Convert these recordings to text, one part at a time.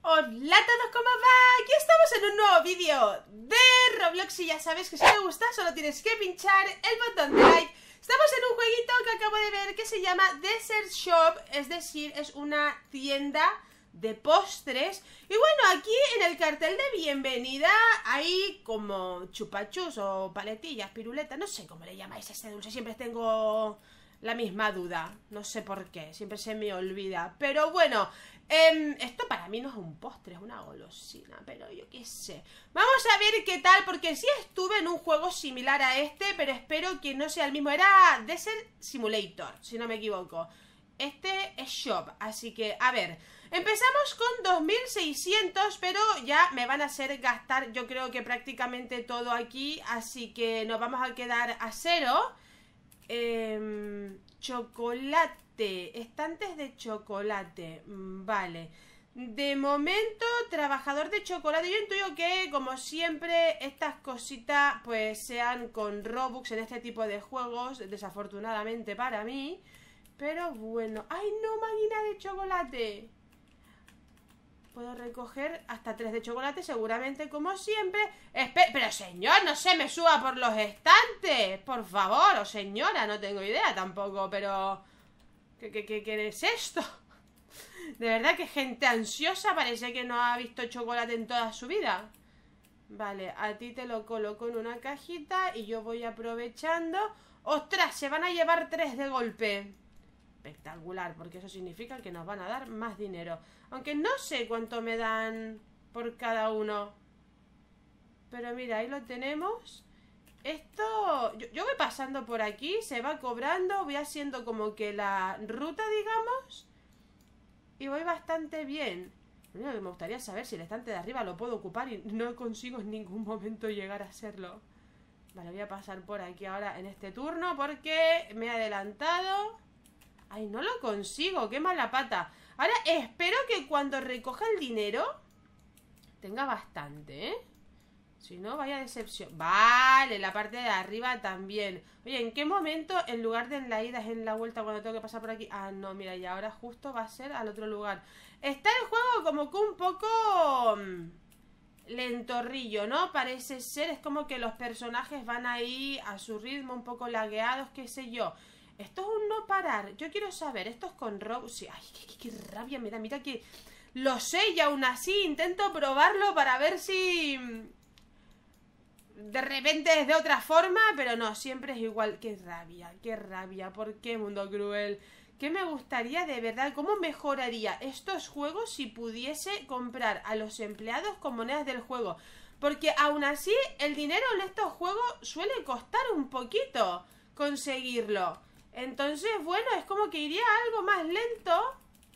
Hola a todos, ¿cómo va? Aquí estamos en un nuevo vídeo de Roblox y ya sabes que si te gusta solo tienes que pinchar el botón de like. Estamos en un jueguito que acabo de ver que se llama Dessert Shop, es decir, es una tienda de postres. Y bueno, aquí en el cartel de bienvenida hay como chupachus o paletillas, piruletas, no sé cómo le llamáis a este dulce, siempre tengo la misma duda, no sé por qué, siempre se me olvida. Pero bueno, esto para mí no es un postre, es una golosina, pero yo qué sé. Vamos a ver qué tal, porque sí estuve en un juego similar a este, pero espero que no sea el mismo. Era Desert Simulator, si no me equivoco. Este es Shop, así que, a ver, empezamos con 2600, pero ya me van a hacer gastar, yo creo que prácticamente todo aquí, así que nos vamos a quedar a cero. Chocolate, estantes de chocolate, vale. De momento, trabajador de chocolate. Yo intuyo que, como siempre, estas cositas pues sean con Robux en este tipo de juegos, desafortunadamente para mí. Pero bueno, ¡ay no, máquina de chocolate! Puedo recoger hasta 3 de chocolate, seguramente, como siempre. Pero señor, no se me suba por los estantes, por favor. O señora, no tengo idea tampoco, pero... ¿Qué es esto? De verdad que gente ansiosa, parece que no ha visto chocolate en toda su vida. Vale, a ti te lo coloco en una cajita y yo voy aprovechando. ¡Ostras! Se van a llevar 3 de golpe. Espectacular, porque eso significa que nos van a dar más dinero. Aunque no sé cuánto me dan por cada uno. Pero mira, ahí lo tenemos. Esto, yo voy pasando por aquí, se va cobrando, voy haciendo como que la ruta, digamos. Y voy bastante bien. Lo único que me gustaría saber si el estante de arriba lo puedo ocupar y no consigo en ningún momento llegar a hacerlo. Vale, voy a pasar por aquí ahora en este turno porque me he adelantado. Ay, no lo consigo, qué mala pata. Ahora espero que cuando recoja el dinero tenga bastante, ¿eh? Si no, vaya decepción. Vale, la parte de arriba también. Oye, ¿en qué momento en lugar de en la ida es en la vuelta cuando tengo que pasar por aquí? Ah, no, mira, y ahora justo va a ser al otro lugar. Está el juego como que un poco... lentorrillo, ¿no? Parece ser, es como que los personajes van ahí a su ritmo, un poco lagueados, qué sé yo. Esto es un no parar. Yo quiero saber, esto es con Rose. Ay, qué rabia me da. Mira que lo sé y aún así intento probarlo para ver si de repente es de otra forma, pero no, siempre es igual. Qué rabia. ¿Por qué, mundo cruel? ¿Qué me gustaría de verdad? ¿Cómo mejoraría estos juegos si pudiese comprar a los empleados con monedas del juego? Porque aún así el dinero en estos juegos suele costar un poquito conseguirlo. Entonces, bueno, es como que iría algo más lento.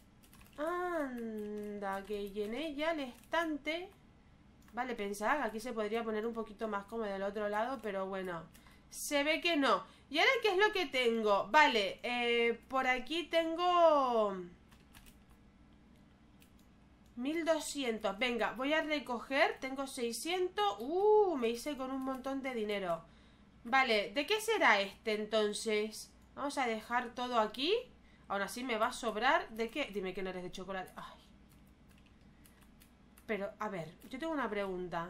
Anda, que llené ya el estante. Vale, pensaba que aquí se podría poner un poquito más como del otro lado, pero bueno, se ve que no. ¿Y ahora qué es lo que tengo? Vale, por aquí tengo 1200. Venga, voy a recoger. Tengo 600. Me hice con un montón de dinero. Vale, ¿de qué será este entonces? Vamos a dejar todo aquí. Aún así me va a sobrar. ¿De qué? Dime que no eres de chocolate. Ay. Pero, a ver, yo tengo una pregunta.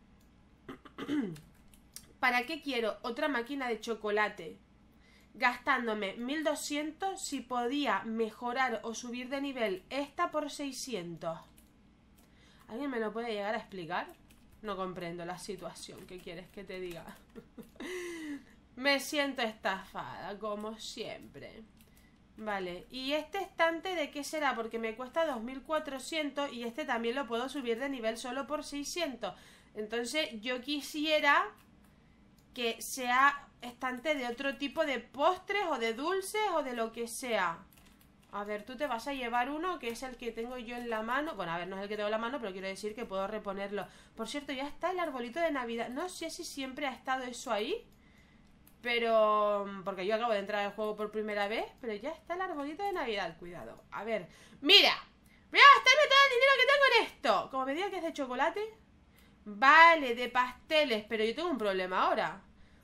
¿Para qué quiero otra máquina de chocolate? Gastándome 1200 si podía mejorar o subir de nivel esta por 600. ¿Alguien me lo puede llegar a explicar? No comprendo la situación. ¿Qué quieres que te diga? Me siento estafada, como siempre. Vale, ¿y este estante de qué será? Porque me cuesta 2400 y este también lo puedo subir de nivel solo por 600. Entonces yo quisiera que sea estante de otro tipo de postres o de dulces o de lo que sea. A ver, tú te vas a llevar uno que es el que tengo yo en la mano. Bueno, a ver, no es el que tengo en la mano, pero quiero decir que puedo reponerlo. Por cierto, ya está el arbolito de Navidad. No sé si siempre ha estado eso ahí, pero... porque yo acabo de entrar al juego por primera vez. Pero ya está el arbolito de Navidad. Cuidado. A ver. ¡Mira! Voy a gastarme todo el dinero que tengo en esto. Como me diga que es de chocolate. Vale, de pasteles. Pero yo tengo un problema ahora.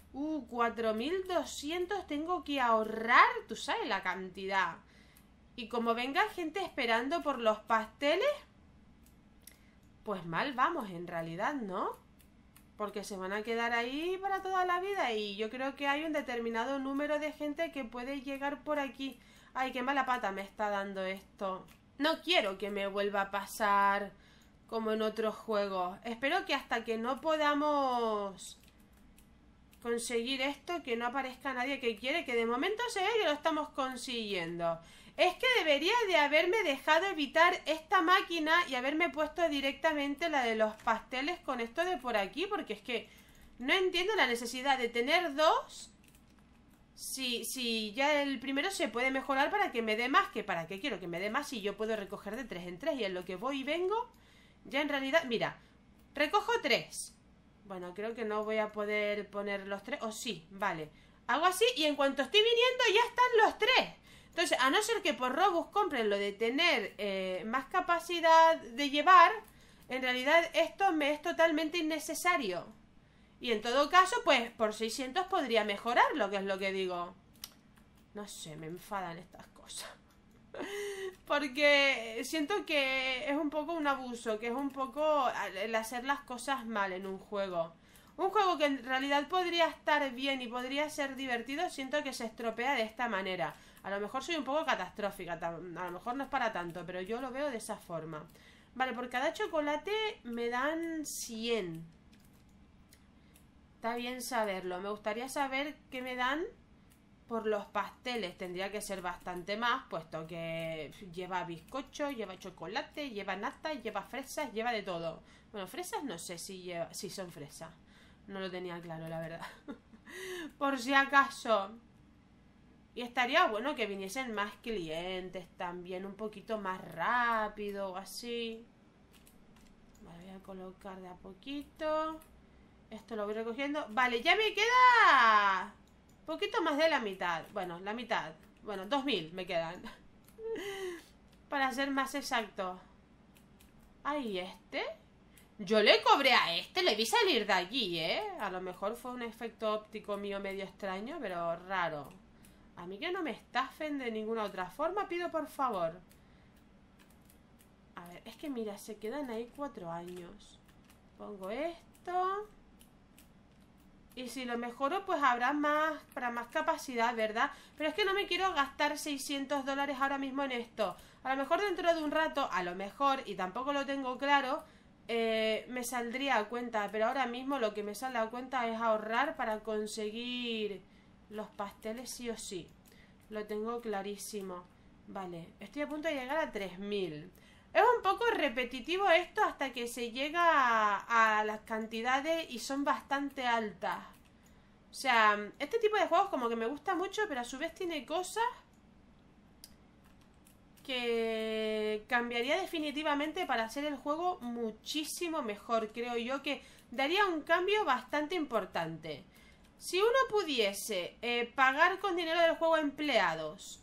4200 tengo que ahorrar. Tú sabes la cantidad. Y como venga gente esperando por los pasteles, pues mal vamos en realidad, ¿no? Porque se van a quedar ahí para toda la vida y yo creo que hay un determinado número de gente que puede llegar por aquí. Ay, qué mala pata me está dando esto. No quiero que me vuelva a pasar como en otros juegos. Espero que hasta que no podamos conseguir esto, que no aparezca nadie que quiere, que de momento se ve que lo estamos consiguiendo. Es que debería de haberme dejado evitar esta máquina y haberme puesto directamente la de los pasteles con esto de por aquí, porque es que no entiendo la necesidad de tener dos. Si ya el primero se puede mejorar para que me dé más, que para qué quiero que me dé más si yo puedo recoger de 3 en 3 y en lo que voy y vengo, ya en realidad, mira, recojo 3. Bueno, creo que no voy a poder poner los 3, o sí, vale. Hago así y en cuanto estoy viniendo ya están los 3. Entonces, a no ser que por Robux compren lo de tener más capacidad de llevar, en realidad esto me es totalmente innecesario. Y en todo caso, pues por 600 podría mejorarlo, que es lo que digo. No sé, me enfadan estas cosas. Porque siento que es un poco un abuso, que es un poco el hacer las cosas mal en un juego. Un juego que en realidad podría estar bien y podría ser divertido, siento que se estropea de esta manera. A lo mejor soy un poco catastrófica, a lo mejor no es para tanto, pero yo lo veo de esa forma. Vale, por cada chocolate me dan 100. Está bien saberlo. Me gustaría saber qué me dan por los pasteles. Tendría que ser bastante más, puesto que lleva bizcocho, lleva chocolate, lleva nata, lleva fresas, lleva de todo. Bueno, fresas no sé si son fresas. No lo tenía claro, la verdad. Por si acaso. Y estaría bueno que viniesen más clientes también, un poquito más rápido o así. Vale, voy a colocar de a poquito. Esto lo voy recogiendo. Vale, ya me queda poquito más de la mitad. Bueno, la mitad. Bueno, 2000 me quedan. Para ser más exacto. ¿Ay, este? Yo le cobré a este, le vi salir de allí, ¿eh? A lo mejor fue un efecto óptico mío medio extraño, pero raro. A mí que no me estafen de ninguna otra forma, pido por favor. A ver, es que mira, se quedan ahí 4 años. Pongo esto. Y si lo mejoro, pues habrá más, para más capacidad, ¿verdad? Pero es que no me quiero gastar $600 ahora mismo en esto. A lo mejor dentro de un rato, a lo mejor, y tampoco lo tengo claro, me saldría a cuenta. Pero ahora mismo lo que me sale a cuenta es ahorrar para conseguir los pasteles sí o sí. Lo tengo clarísimo. Vale, estoy a punto de llegar a 3000. Es un poco repetitivo esto hasta que se llega a las cantidades y son bastante altas. O sea, este tipo de juegos como que me gusta mucho, pero a su vez tiene cosas que cambiaría definitivamente para hacer el juego muchísimo mejor. Creo yo que daría un cambio bastante importante. Si uno pudiese pagar con dinero del juego a empleados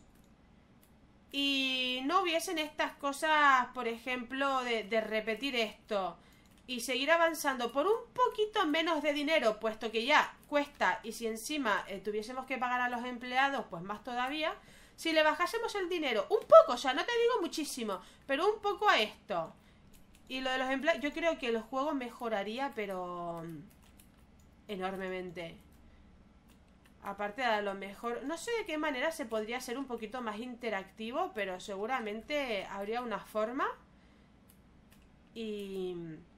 y no hubiesen estas cosas, por ejemplo, de repetir esto y seguir avanzando por un poquito menos de dinero, puesto que ya cuesta, y si encima tuviésemos que pagar a los empleados, pues más todavía, si le bajásemos el dinero un poco, o sea, no te digo muchísimo, pero un poco a esto, y lo de los empleados, yo creo que el juego mejoraría, pero enormemente. Aparte de a lo mejor, no sé de qué manera se podría hacer un poquito más interactivo, pero seguramente habría una forma. Y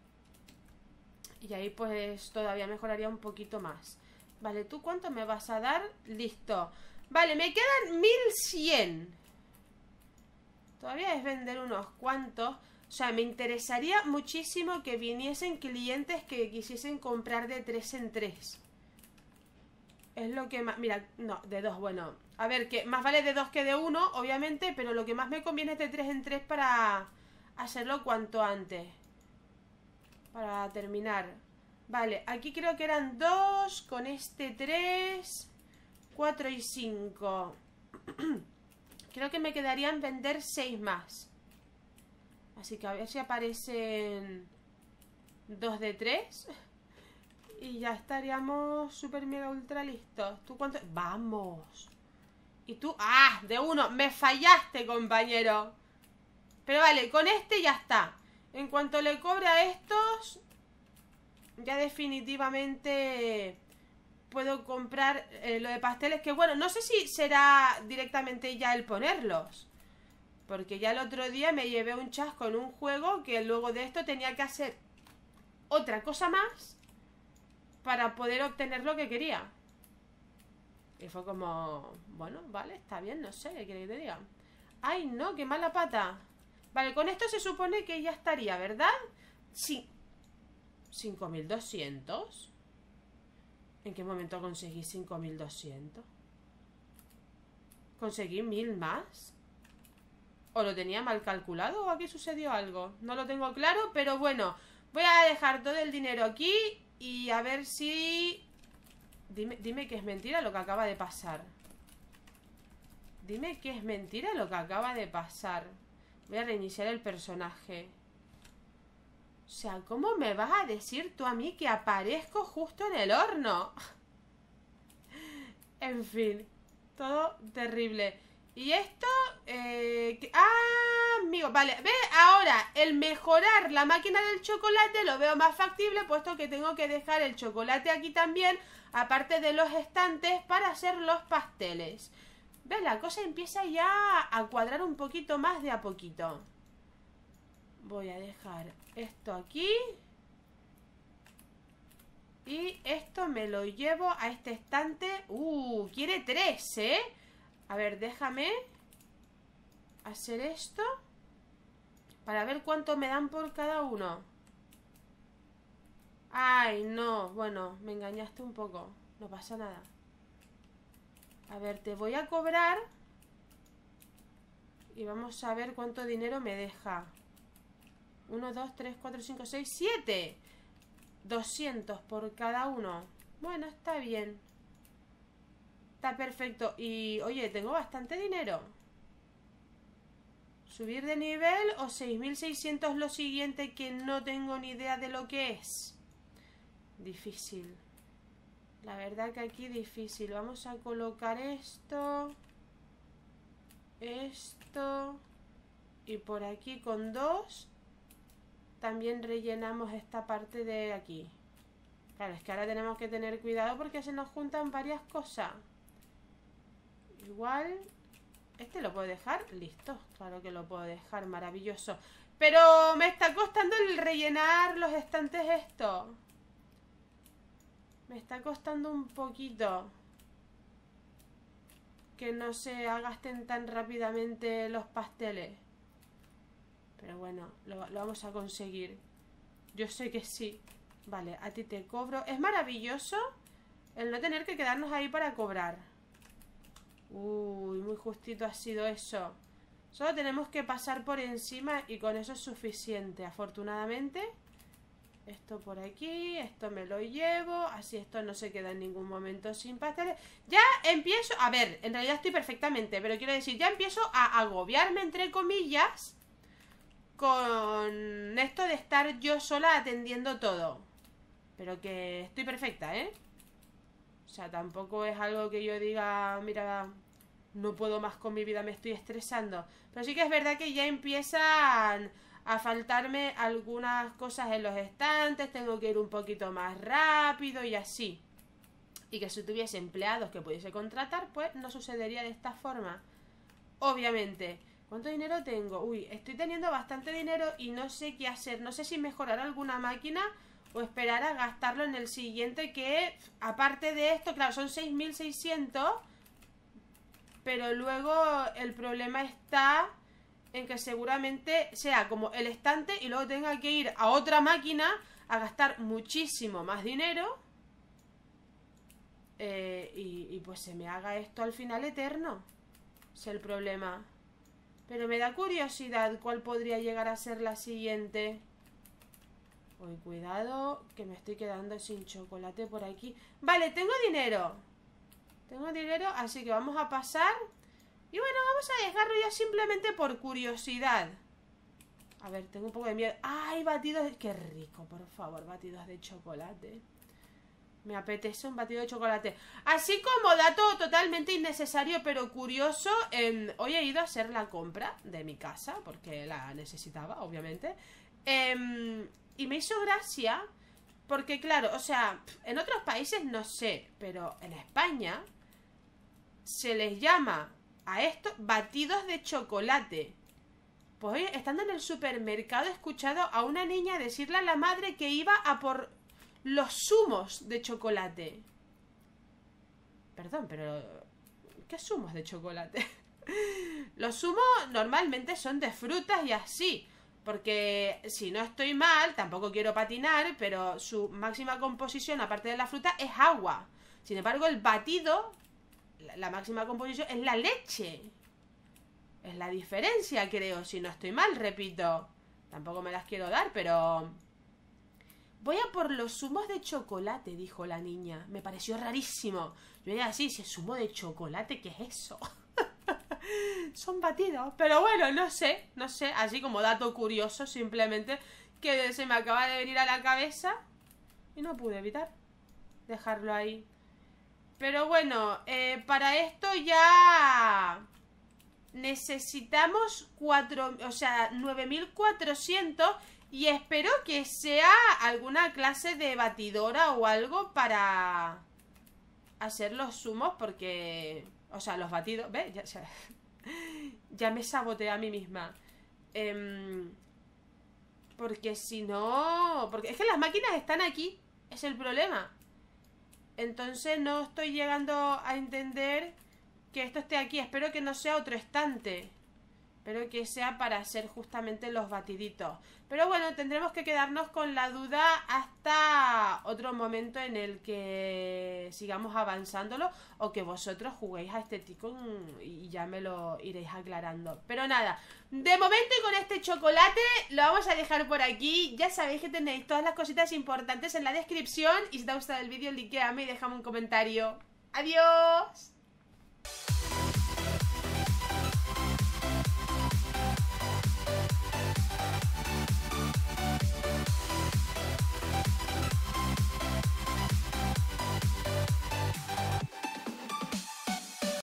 ahí pues todavía mejoraría un poquito más. Vale, ¿tú cuánto me vas a dar? Listo. Vale, me quedan 1100. Todavía es vender unos cuantos. O sea, me interesaría muchísimo que viniesen clientes que quisiesen comprar de 3 en 3. Es lo que más... Mira, no, de 2, bueno. A ver, que más vale de 2 que de 1, obviamente, pero lo que más me conviene es de 3 en 3 para hacerlo cuanto antes. Para terminar. Vale, aquí creo que eran 2, con este 3, 4 y 5. Creo que me quedarían vender 6 más. Así que a ver si aparecen 2 de 3. Y ya estaríamos super mega ultra listos. ¿Tú cuánto? ¡Vamos! Y tú... ¡Ah! De 1. Me fallaste, compañero. Pero vale, con este ya está. En cuanto le cobre a estos, ya definitivamente puedo comprar lo de pasteles. Que bueno, no sé si será directamente ya el ponerlos, porque ya el otro día me llevé un chasco en un juego que luego de esto tenía que hacer otra cosa más para poder obtener lo que quería. Y fue como, bueno, vale, está bien, no sé, ¿qué quiere que te diga? ¡Ay, no! ¡Qué mala pata! Vale, con esto se supone que ya estaría, ¿verdad? Sí. 5.200. ¿En qué momento conseguí 5.200? ¿Conseguí 1.000 más? ¿O lo tenía mal calculado o aquí sucedió algo? No lo tengo claro, pero bueno, voy a dejar todo el dinero aquí y a ver si... Dime que es mentira lo que acaba de pasar. Dime que es mentira lo que acaba de pasar. Voy a reiniciar el personaje. O sea, ¿cómo me vas a decir tú a mí que aparezco justo en el horno? En fin, todo terrible. Y esto... amigo, vale. Ve, ahora, el mejorar la máquina del chocolate lo veo más factible, puesto que tengo que dejar el chocolate aquí también, aparte de los estantes, para hacer los pasteles. ¿Ves? La cosa empieza ya a cuadrar un poquito más de a poquito. Voy a dejar esto aquí. Y esto me lo llevo a este estante. Quiere 3, ¿eh? A ver, déjame hacer esto para ver cuánto me dan por cada uno. Ay, no. Bueno, me engañaste un poco. No pasa nada. A ver, te voy a cobrar y vamos a ver cuánto dinero me deja. 1, 2, 3, 4, 5, 6, 7. 200 por cada uno. Bueno, está bien. Está perfecto. Y, oye, tengo bastante dinero. ¿Subir de nivel o 6.600 lo siguiente, que no tengo ni idea de lo que es? Difícil. La verdad que aquí difícil. Vamos a colocar esto. Esto. Y por aquí con 2 también rellenamos esta parte de aquí. Claro, es que ahora tenemos que tener cuidado porque se nos juntan varias cosas. Igual, ¿este lo puedo dejar? Listo, claro que lo puedo dejar, maravilloso. Pero me está costando el rellenar los estantes esto. Me está costando un poquito que no se gasten tan rápidamente los pasteles. Pero bueno, lo vamos a conseguir. Yo sé que sí. Vale, a ti te cobro. Es maravilloso el no tener que quedarnos ahí para cobrar. Uy, muy justito ha sido eso. Solo tenemos que pasar por encima y con eso es suficiente, afortunadamente. Esto por aquí, esto me lo llevo. Así esto no se queda en ningún momento sin pasteles. Ya empiezo, a ver, en realidad estoy perfectamente, pero quiero decir, ya empiezo a agobiarme, entre comillas, con esto de estar yo sola atendiendo todo. Pero que estoy perfecta, ¿eh? O sea, tampoco es algo que yo diga, mira, no puedo más con mi vida, me estoy estresando. Pero sí que es verdad que ya empiezan a faltarme algunas cosas en los estantes, tengo que ir un poquito más rápido y así. Y que si tuviese empleados que pudiese contratar, pues no sucedería de esta forma. Obviamente. ¿Cuánto dinero tengo? Uy, estoy teniendo bastante dinero y no sé qué hacer. No sé si mejorar alguna máquina o esperar a gastarlo en el siguiente, que aparte de esto, claro, son 6.600, pero luego el problema está en que seguramente sea como el estante y luego tenga que ir a otra máquina a gastar muchísimo más dinero y pues se me haga esto al final eterno. Es el problema. Pero me da curiosidad cuál podría llegar a ser la siguiente. Uy, cuidado, que me estoy quedando sin chocolate por aquí. Vale, tengo dinero. Tengo dinero, así que vamos a pasar. Y bueno, vamos a dejarlo ya simplemente por curiosidad. A ver, tengo un poco de miedo. ¡Ay, batidos! ¡Qué rico, por favor! Batidos de chocolate. Me apetece un batido de chocolate. Así como dato totalmente innecesario pero curioso, hoy he ido a hacer la compra de mi casa, porque la necesitaba, obviamente. Y me hizo gracia porque, claro, o sea, en otros países no sé, pero en España se les llama a esto batidos de chocolate. Pues hoy, estando en el supermercado, he escuchado a una niña decirle a la madre que iba a por los zumos de chocolate. Perdón, pero ¿qué zumos de chocolate? Los zumos normalmente son de frutas y así. Porque si no estoy mal, tampoco quiero patinar, pero su máxima composición, aparte de la fruta, es agua. Sin embargo, el batido, la máxima composición es la leche. Es la diferencia, creo. Si no estoy mal, repito. Tampoco me las quiero dar, pero... Voy a por los zumos de chocolate, dijo la niña. Me pareció rarísimo. Yo era así, si es zumo de chocolate, ¿qué es eso? Son batidos. Pero bueno, no sé. Así como dato curioso, simplemente, que se me acaba de venir a la cabeza y no pude evitar dejarlo ahí. Pero bueno, para esto ya necesitamos 9400 y espero que sea alguna clase de batidora o algo para hacer los zumos porque... O sea, los batidos... ¿Ves? Ya me saboteé a mí misma. Porque si no... Porque es que las máquinas están aquí. Es el problema. Entonces no estoy llegando a entender que esto esté aquí. Espero que no sea otro estante. Espero que sea para hacer justamente los batiditos. Pero bueno, tendremos que quedarnos con la duda hasta otro momento en el que sigamos avanzándolo o que vosotros juguéis a este tico y ya me lo iréis aclarando. Pero nada, de momento y con este chocolate lo vamos a dejar por aquí. Ya sabéis que tenéis todas las cositas importantes en la descripción y si te ha gustado el vídeo, likeame y déjame un comentario. ¡Adiós!